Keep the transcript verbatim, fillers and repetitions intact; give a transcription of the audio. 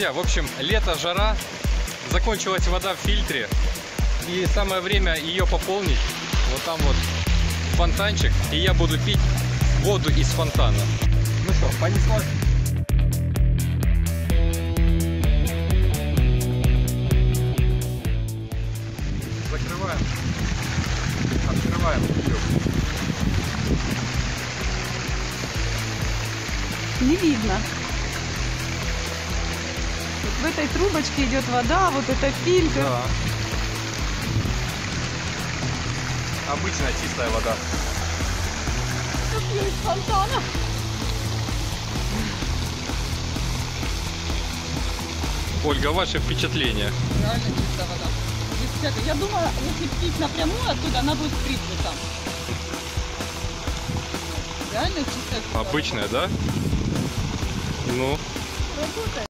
Друзья, в общем, лето, жара, закончилась вода в фильтре, и самое время ее пополнить. Вот там вот фонтанчик, и я буду пить воду из фонтана. Ну что, понеслась? Закрываем, открываем. Не видно. Вот в этой трубочке идет вода, вот это фильтр. Да. Обычная чистая вода. Я пью из фонтана. Ольга, ваши впечатления? Реально чистая вода. Без всякой. Я думала, если пить напрямую оттуда, она будет с привкусом. Реально чистая вода. Обычная, да? Ну. Работает.